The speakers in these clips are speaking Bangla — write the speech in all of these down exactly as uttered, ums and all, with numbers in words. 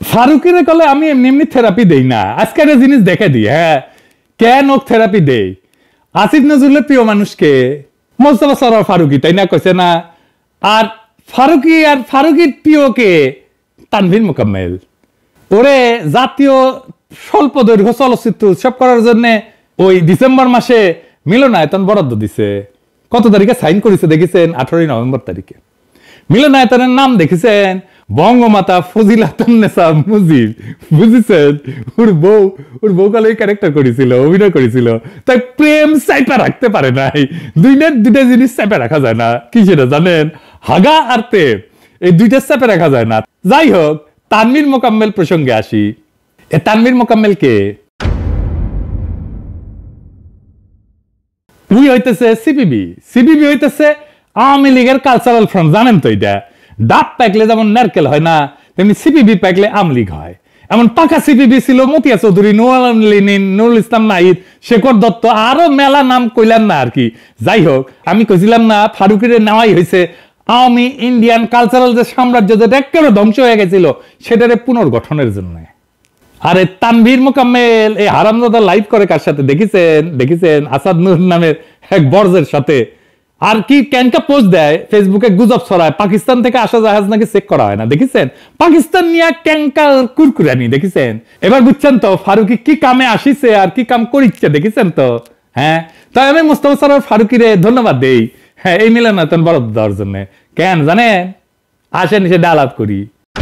ফারুকিরে কলে আমি এমনি এমনি থেরাপি দেই না, আজকে একটা জিনিস দেখে দিই। হ্যাঁ, কেন ওক থেরাপি দেই? আসিফ নজরুলের প্রিয় মানুষকে মোস্তফা সরোয়ার ফারুকি, তাই না, কইছে না? আর ফারুকি আর ফারুকির প্রিয়কে তানভীর মোকাম্মেল। ওরে জাতীয় স্বল্প দৈর্ঘ্য চলচ্চিত্র উৎসব করার জন্য ওই ডিসেম্বর মাসে মিলনায়তন বরাদ্দ দিছে। কত তারিখে সাইন করেছে দেখেছেন? আঠারোই নভেম্বর তারিখে। মিলনায়তনের নাম দেখেছেন বঙ্গমাতা ফজিলাতুন্নেসা মুজিব, বুঝেছেন? ওর বউ ওর বউ কালে ক্যারেক্টার করেছিল, অভিনয় করেছিল। তাই প্রেম চাইপা রাখতে পারে নাই। দুইটা দুইটা জিনিস চাইপা রাখা যায় না। কি সেটা জানেন? হাগা আর প্রেম, এই দুইটা চাইপা রাখা যায় না। যাই হোক, তানভীর মোকাম্মেল প্রসঙ্গে আসি। এ তানভীর মোকাম্মেল কে? উই হইতেছে সিপিবি। সিপিবি হইতেছে আওয়ামী লীগের কালচারাল ফ্রন্ট। জানেন তো এটা? ডাব পাকলে যেমন নারকেল হয় না, তেমনি সিপিবি পাকলে আওয়ামী লীগ হয়। এমন পাকা সিপিবি ছিল মতিয়া চৌধুরী, নুরুল ইসলাম নাহিদ, শেখর দত্ত, আরো মেলা নাম কইলাম না আর কি। যাই হোক, আমি কইছিলাম না ফারুকের নেওয়াই হয়েছে আওয়ামী ইন্ডিয়ান কালচারাল যে সাম্রাজ্য, যেটা একেবারে ধ্বংস হয়ে গেছিল, সেটারে পুনর্গঠনের জন্য। আরে তানভীর মোকাম্মেল এই হারামজাদা লাইভ করে কার সাথে দেখেছেন? দেখেছেন আসাদ নূর নামের এক বর্জের সাথে। আর কি ক্যানকা পোস্ট দেয় ফেসবুকে, গুজব ছড়ায় পাকিস্তান থেকে আসা জাহাজ নাকি চেক করা হয় না। দেখেছেন? পাকিস্তান নিয়ে ক্যানকা কুরকুরানি। দেখেছেন? এবার বুঝছেন তো ফারুকি কি কামে আসিছে আর কি কাম করিচ্ছে। দেখেছেন তো? হ্যাঁ, তাই আমি মোস্তফা সরোয়ার ফারুকিরে ধন্যবাদ দেই। হ্যাঁ, এই মিলনায়তন বরাদ্দ দেওয়ার জন্য। কেন জানেন? আসেন সেটা আলাপ করি।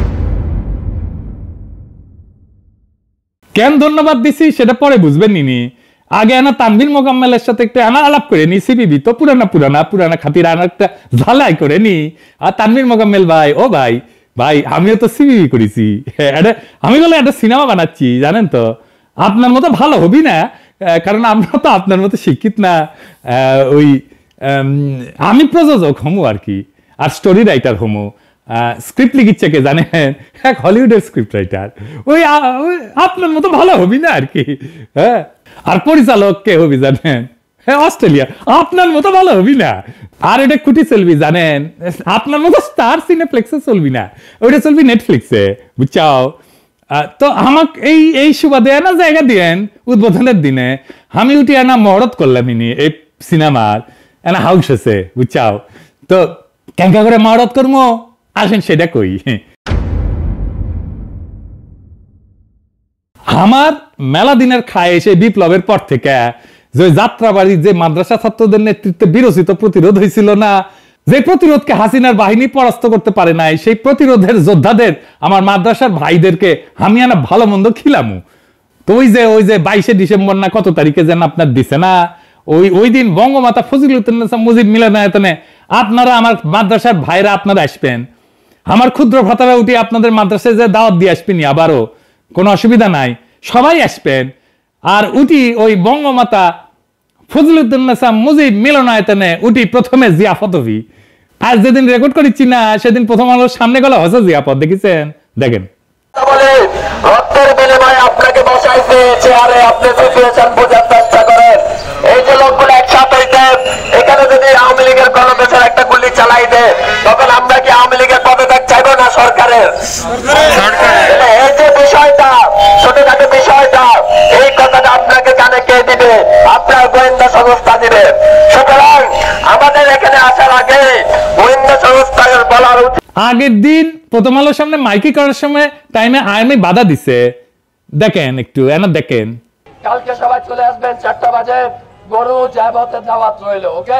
কেন ধন্যবাদ দিছি সেটা পরে বুঝবেন নিনি। আগে আনা তানভীর মোকাম্মেলের সাথে একটা আনা আলাপ করে নি। সিপিবি তো পুরানা পুরানা পুরানা খাতির আনা একটা ঝালাই করে নি। আর তানভীর মোকাম্মেল ভাই, ও ভাই ভাই আমিও তো সিপিবি করেছি। আমি বলে একটা সিনেমা বানাচ্ছি, জানেন তো? আপনার মতো ভালো হবি না, কারণ আমরা তো আপনার মতো শিক্ষিত না। ওই আমি প্রযোজক হমু আর কি, আর স্টোরি রাইটার হমু। স্ক্রিপ্ট লিখিচ্ছে কে জানেন? এক হলিউডের স্ক্রিপ্ট রাইটার। ওই আপনার মতো ভালো হবি না আর কি। হ্যাঁ, আর পরিচালক কে হবি জানেন? হ্যাঁ, অস্ট্রেলিয়া। আপনার মতো ভালো হবি না। আর এটা কুটি চলবি জানেন? আপনার মতো স্টার সিনেপ্লেক্সে চলবি না, ওইটা চলবি নেটফ্লিক্সে, বুঝছাও? তো আমাকে এই এই সুবাদে না জায়গা দিয়েন উদ্বোধনের দিনে আমি উঠি আনা মহরত করলাম ইনি এই সিনেমার এনা হাউস আছে, বুঝছাও? তো কেঙ্কা করে মহরত করবো আসেন সেটা কই। আমার মেলা দিনের খায় এসে বিপ্লবের পর থেকে যে যাত্রাবাড়ি যে মাদ্রাসা ছাত্রদের নেতৃত্বে বিরোচিত প্রতিরোধ হয়েছিল না, যে প্রতিরোধকে হাসিনার বাহিনী পরাস্ত করতে পারে নাই, সেই প্রতিরোধের যোদ্ধাদের আমার মাদ্রাসার ভাইদেরকে আমি আনা ভালো মন্দ খিলামু। তো ওই যে ওই যে বাইশে ডিসেম্বর না কত তারিখে যেন আপনার দিছে না, ওই ওই দিন বঙ্গমাতা ফজিলাতুন্নেসা মুজিব মিলনায়তনে আপনারা আমার মাদ্রাসার ভাইরা আপনারা আসবেন। আমার ক্ষুদ্র ভ্রাতারা উঠি আপনাদের মাদ্রাসায় যে দাওয়াত দিয়ে আসবেনি, আবারও কোনো অসুবিধা নাই, সবাই আসবেন। আর উঠি ওই বঙ্গমাতা ফজিলাতুন্নেসা মুজিব মিলনায়তনে উঠি প্রথমে জিয়াফত হবি। আজ যেদিন রেকর্ড করেছি না, সেদিন প্রথম আলোর সামনে গেল হচ্ছে জিয়াফত। দেখেছেন? দেখেন। রক্তের বিনিময়ে আপনাকে বসাইছে চেয়ারে, আপনি সিচুয়েশন বোঝার চেষ্টা করেন। এই যে লোকগুলো একসাথে হইতে এখানে যদি আওয়ামী লীগের গণদেশের একটা গুলি চালাই দেয়, তখন আমরা কি আওয়ামী লীগের পদত্যাগ চাইবো না সরকারের? এই যে বিষয়টা, ছোটখাটো বিষয়টা, এই কথাটা আপনাকে জানে কে দিবে? আপনার গোয়েন্দা সংস্থা দিবে। সুতরাং আমাদের এখানে আসার আগে গোয়েন্দা সংস্থার বলার উচিত। আগের দিন প্রথম আলোর সামনে মাইকি করার সময় টাইমে আইএমএ বাধা দিছে। দেখেন একটু এনা দেখেন। কালকে সবাই চলে আসবেন চারটা বাজে, গরু জায়বতের দাওয়াত রইল। ওকে,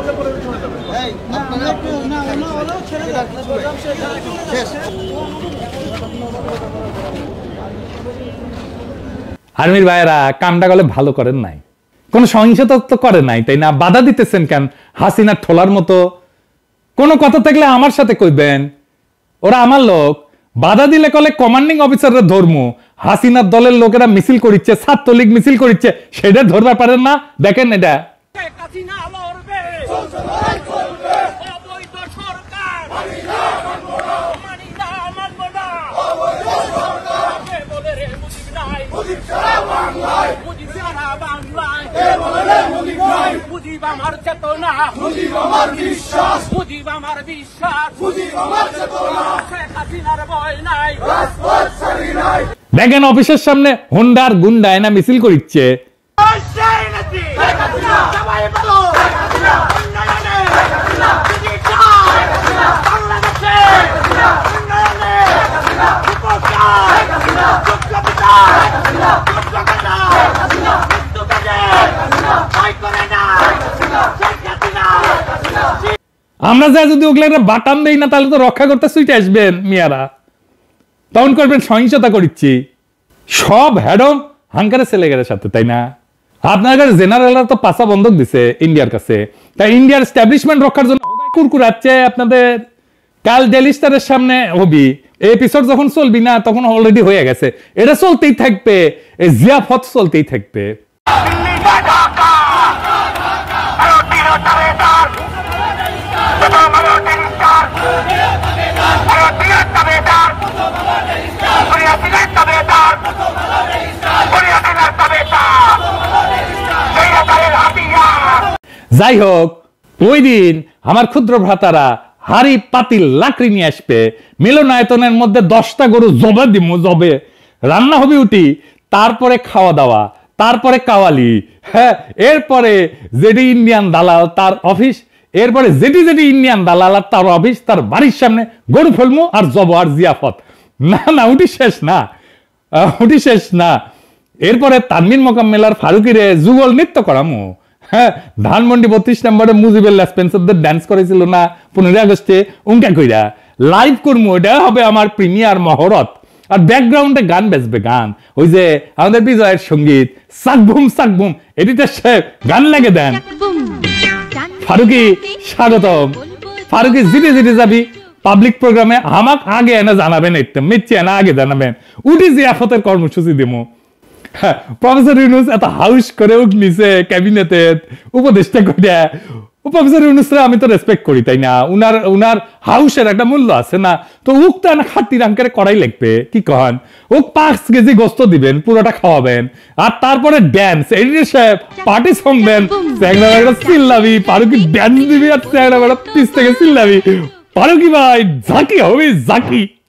আর্মির ভাইয়েরা কামটা গেলে ভালো করেন নাই, কোন সহিংসতা তো করে নাই, তাই না? বাধা দিতেছেন কেন? হাসিনার ঠোলার মতো কোনো কথা থাকলে আমার সাথে কইবেন। ওরা আমার লোক, বাধা দিলে কলে কমান্ডিং অফিসাররা ধর্ম। হাসিনার দলের লোকেরা মিছিল করিচ্ছে, ছাত্রলীগ মিছিল করিচ্ছে, সেটা ধরতে পারেন না? দেখেন এটা। মুজিব আমার চেতনা, মুজিব আমার বিশ্বাস, মুজিব আমার বিশ্বাস, মুজিব আমার চেতনা। শেখ হাসিনার ভয় নাই, রাজপথ ছাড়ি দেখেন অফিসের সামনে হোন্ডার গুন্ডা এনা মিছিল করিচ্ছে। আমরা যা যদি ওগুলো একটা বাটাম দেই না তাহলে তো রক্ষা করতে সুইটে আসবেন মিয়ারা, তখন করবেন সহিংসতা করিচ্ছি। সব হ্যাডম হাঙ্কারে ছেলেগের সাথে, তাই না? আপনার কাছে জেনারেলরা তো পাশা বন্ধক দিছে ইন্ডিয়ার কাছে, তাই ইন্ডিয়ার এস্টাবলিশমেন্ট রক্ষার জন্য কুরকুরাচ্ছে আপনাদের। কাল ডেলি স্টারের সামনে হবি এপিসোড যখন চলবি না তখন অলরেডি হয়ে গেছে, এটা চলতেই থাকবে, এই জিয়াফত চলতেই থাকবে। যাই হোক, ওই দিন আমার ক্ষুদ্র ভ্রাতারা হাড়ি পাতিল লাকড়ি নিয়ে আসবে, মিলনায়তনের মধ্যে দশটা গরু জবে দিব, জবে রান্না হবে উঠি, তারপরে খাওয়া দাওয়া, তারপরে কাওয়ালি, হ্যাঁ এরপরে যেটি ইন্ডিয়ান দালাল তার অফিস, এরপরে যেটি যেটি ইন্ডিয়ান দালাল তার অফিস, তার বাড়ির সামনে গরু ফেলমু আর জব আর জিয়াফত। না না উঠি শেষ না, উঠি শেষ না। এরপরে তানমিন মোকাম্মেলার ফারুকিরে যুগল নৃত্য করামু। হ্যাঁ, ধানমন্ডি বত্রিশ নম্বরে মুজিবের স্পেন্সারদের ডান্স করেছিল না পনেরোই আগস্টে, উনকা কইরা লাইভ করবো, এটা হবে আমার প্রিমিয়ার মহরত। আর ব্যাকগ্রাউন্ডে গান বেজবে, গান ওই যে আমাদের বিজয়ের সঙ্গীত সাকবুম সাকবুম, এডিটর সাহেব গান লাগে দেন। ফারুকি স্বাগতম। ফারুকি জিতে জিতে যাবি পাবলিক প্রোগ্রামে, আমাক আগে এনে জানাবেন, একটু মিচ্ছে এনে আগে জানাবেন, উঠি জিয়াফতের কর্মসূচি দিমু। প্রফেসর ইউনুস এত হাউস করে উঠলিছে ক্যাবিনেটে উপদেষ্টা করে, প্রফেসর ইউনুসরা আমি তো রেসপেক্ট করি, তাই না? উনার উনার হাউসের একটা মূল্য আছে না, তো উক তো না খাটি রাঙ্কের করাই লাগবে, কি কন? ওক পাঁচ কেজি গোস্ত দিবেন, পুরোটা খাওয়াবেন, আর তারপরে ড্যান্স, এডিটর সাহেব পার্টি সং দেন, চ্যাংড়া বেড়া চিল্লাবি, পারুকি ড্যান্স দিবি আর চ্যাংড়া বেড়া পিস থেকে চিল্লাবি, পারুকি ভাই ঝাঁকি হবে ঝাঁকি।